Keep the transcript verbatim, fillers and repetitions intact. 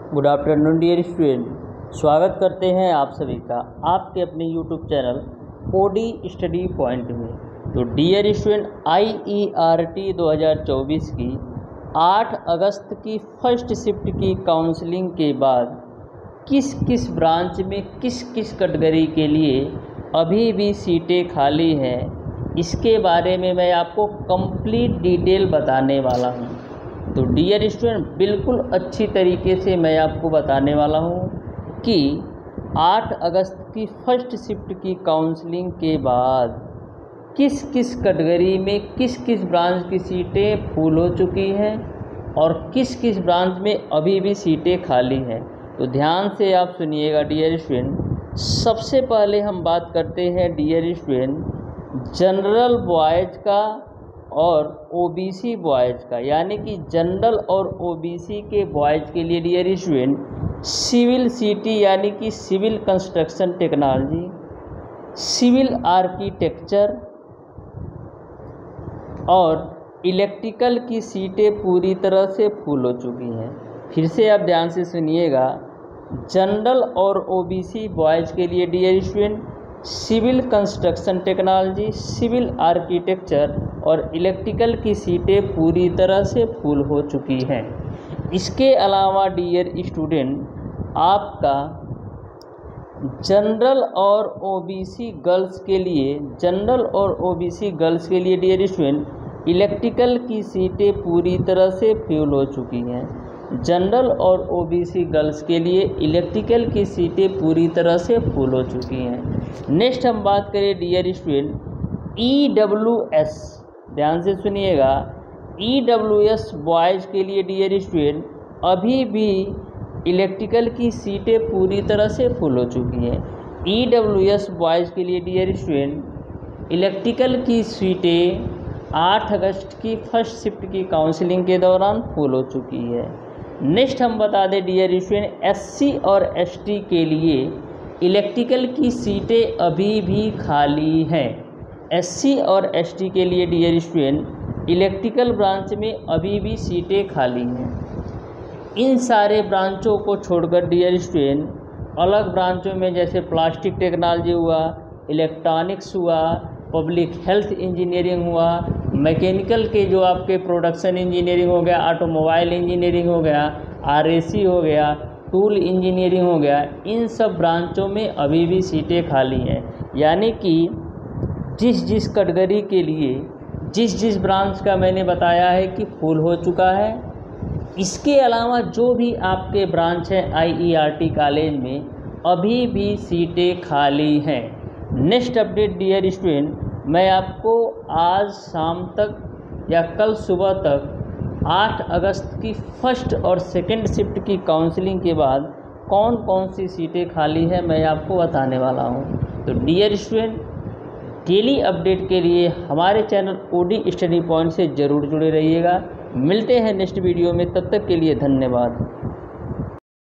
Good afternoon dear student, स्वागत करते हैं आप सभी का आपके अपने YouTube channel OD study point में। तो dear student, I E R T दो हज़ार चौबीस की आठ अगस्त की फर्स्ट शिफ्ट की काउंसलिंग के बाद किस किस ब्रांच में किस किस कैटेगरी के लिए अभी भी सीटें खाली हैं, इसके बारे में मैं आपको कंप्लीट डिटेल बताने वाला हूं। तो डियर स्टूडेंट, बिल्कुल अच्छी तरीके से मैं आपको बताने वाला हूं कि आठ अगस्त की फर्स्ट शिफ्ट की काउंसलिंग के बाद किस किस कैटेगरी में किस किस ब्रांच की सीटें फुल हो चुकी हैं और किस किस ब्रांच में अभी भी सीटें खाली हैं। तो ध्यान से आप सुनिएगा डियर स्टूडेंट। सबसे पहले हम बात करते हैं डियर स्टूडेंट जनरल बॉयज़ का और ओबीसी बॉयज़ का, यानी कि जनरल और ओबीसी के बॉयज़ के लिए डियर स्टूडेंट सिविल सीटी यानी कि civil construction technology, civil architecture और इलेक्ट्रिकल की सीटें पूरी तरह से फुल हो चुकी हैं। फिर से आप ध्यान से सुनिएगा, जनरल और ओबीसी बॉयज़ के लिए dear student civil construction technology, civil architecture और इलेक्ट्रिकल की सीटें पूरी तरह से फुल हो चुकी हैं। इसके अलावा डियर स्टूडेंट आपका जनरल और ओबीसी गर्ल्स के लिए जनरल और ओबीसी गर्ल्स के लिए डियर स्टूडेंट इलेक्ट्रिकल की सीटें पूरी तरह से फुल हो चुकी हैं। जनरल और ओबीसी गर्ल्स के लिए इलेक्ट्रिकल की सीटें पूरी तरह से फुल हो चुकी हैं। नेक्स्ट हम बात करें dear student E W S, ध्यान से सुनिएगा, ई डब्ल्यू एस बॉयज़ के लिए डियर स्टूडेंट अभी भी इलेक्ट्रिकल की सीटें पूरी तरह से फुल हो चुकी हैं। ई डब्ल्यू एस बॉयज़ के लिए डियर स्टूडेंट इलेक्ट्रिकल की सीटें आठ अगस्त की फर्स्ट शिफ्ट की काउंसलिंग के दौरान फुल हो चुकी है। नेक्स्ट हम बता दें डियर स्टूडेंट एससी और एसटी के लिए इलेक्ट्रिकल की सीटें अभी भी खाली हैं। एससी और एसटी के लिए डियर स्टूडेंट इलेक्ट्रिकल ब्रांच में अभी भी सीटें खाली हैं। इन सारे ब्रांचों को छोड़कर डियर स्टूडेंट अलग ब्रांचों में जैसे प्लास्टिक टेक्नोलॉजी हुआ, इलेक्ट्रॉनिक्स हुआ, पब्लिक हेल्थ इंजीनियरिंग हुआ, मैकेनिकल के जो आपके प्रोडक्शन इंजीनियरिंग हो गया, ऑटोमोबाइल इंजीनियरिंग हो गया, आरएसी हो गया, टूल इंजीनियरिंग हो गया, इन सब ब्रांचों में अभी भी सीटें खाली हैं। यानी कि जिस जिस कैटेगरी के लिए जिस जिस ब्रांच का मैंने बताया है कि फुल हो चुका है, इसके अलावा जो भी आपके ब्रांच हैं आईईआरटी कॉलेज में अभी भी सीटें खाली हैं। नेक्स्ट अपडेट डियर स्टूडेंट, मैं आपको आज शाम तक या कल सुबह तक आठ अगस्त की फर्स्ट और सेकंड शिफ्ट की काउंसलिंग के बाद कौन कौन सी सीटें खाली है मैं आपको बताने वाला हूं। तो डियर स्टूडेंट, डेली अपडेट के लिए हमारे चैनल ओडी स्टडी पॉइंट से ज़रूर जुड़े रहिएगा। मिलते हैं नेक्स्ट वीडियो में, तब तक के लिए धन्यवाद।